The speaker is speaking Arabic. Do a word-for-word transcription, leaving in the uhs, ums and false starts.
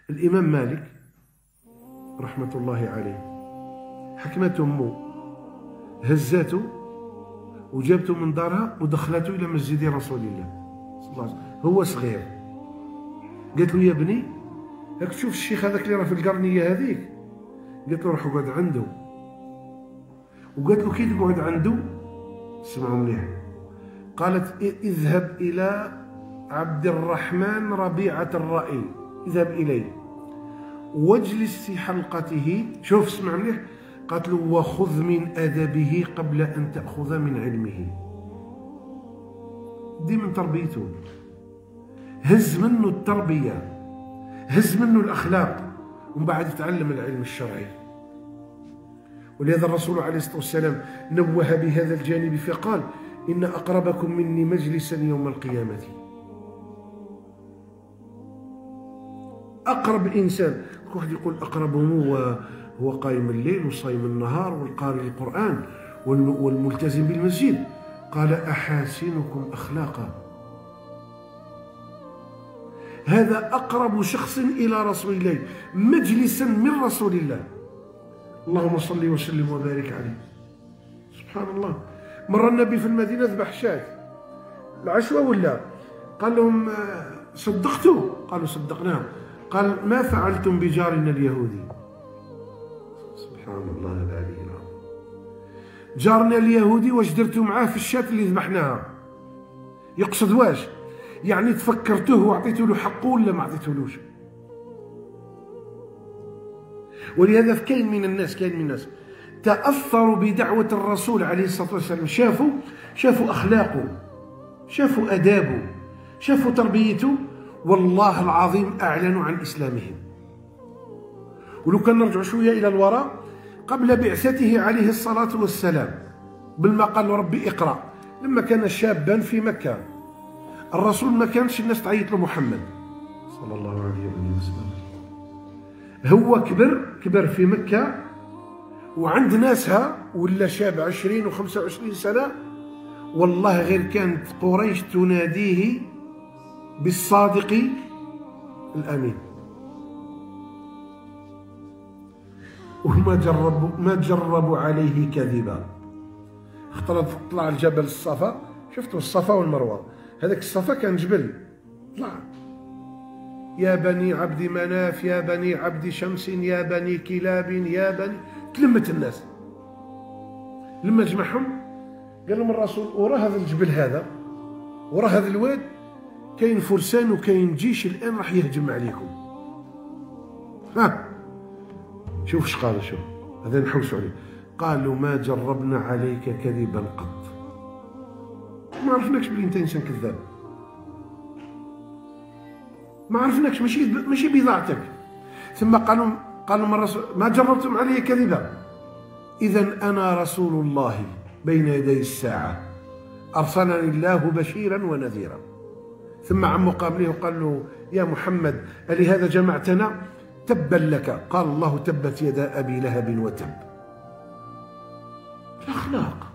الإمام مالك رحمة الله عليه حكمته أمه، هزاته وجابته من دارها ودخلته إلى مسجد رسول الله صلى الله عليه وسلم هو صغير. قالت له: يا بني، راك تشوف الشيخ هذاك اللي راه في القرنية هذيك؟ قالت له: روح اقعد عنده. وقالت له: كي تقعد عنده؟ اسمعوا مليح. قالت: اذهب إلى عبد الرحمن ربيعة الرأي، اذهب إليه واجلس في حلقته. شوف اسمع مليح. قالت له: وخذ من أدبه قبل أن تأخذ من علمه. دي من تربيته، هز منه التربية، هز منه الأخلاق، ومن بعد يتعلم العلم الشرعي. ولهذا الرسول عليه الصلاة والسلام نوه بهذا الجانب فقال: إن أقربكم مني مجلسا يوم القيامة. أقرب إنسان، واحد يقول أقربهم هو هو قائم الليل وصايم النهار والقارئ القرآن والملتزم بالمسجد. قال: أحاسنكم أخلاقا. هذا أقرب شخص إلى رسول الله مجلسا من رسول الله. اللهم صل وسلم وبارك عليه. سبحان الله. مر النبي في المدينة ذبح شاة العشوة ولا؟ قال لهم: صدقتوا؟ قالوا: صدقناه. قال: ما فعلتم بجارنا اليهودي؟ سبحان الله العلي العظيم. جارنا اليهودي واش درتوا معاه في الشاة اللي ذبحناها؟ يقصد واش؟ يعني تفكرتوه وعطيتوا له حقه ولا ما عطيتولوش؟ ولهذا كاين من الناس كاين من الناس تأثروا بدعوة الرسول عليه الصلاة والسلام، شافوا شافوا أخلاقه، شافوا أدابه، شافوا تربيته، والله العظيم أعلنوا عن إسلامهم. ولو كان نرجع شوية إلى الوراء، قبل بعثته عليه الصلاة والسلام، بالما قال ربي اقرأ، لما كان شابا في مكة الرسول ما كانش الناس تعيط له محمد صلى الله عليه وسلم. هو كبر كبر في مكة وعند ناسها، ولا شاب عشرين وخمسة وعشرين سنة، والله غير كانت قريش تناديه بالصادق الأمين. وما جربوا ما جربوا عليه كذبا. اختلط طلع الجبل الصفا، شفتوا الصفا والمروة، هذاك الصفا كان جبل، طلع: يا بني عبد مناف، يا بني عبد شمس، يا بني كلاب، يا بني. تلمت الناس. لما جمعهم قال لهم الرسول: ورا هذا الجبل هذا، ورا هذا الواد، كاين فرسان وكاين جيش الآن راح يهجم عليكم. ها شوف اش قال. شوف هذا نحوسوا عليه. قالوا: ما جربنا عليك كذبا قط، ما عرفناكش بلي انت انسان كذاب، ما عرفناكش، ماشي ماشي بضاعتك. ثم قالوا قالوا من الرسول: ما جربتم علي كذبا، اذا انا رسول الله بين يدي الساعه، ارسلني الله بشيرا ونذيرا. ثم عمه قام له وقال له: يا محمد، ألهذا جمعتنا؟ تبا لك. قال الله: تبت يدا ابي لهب وتب. الاخلاق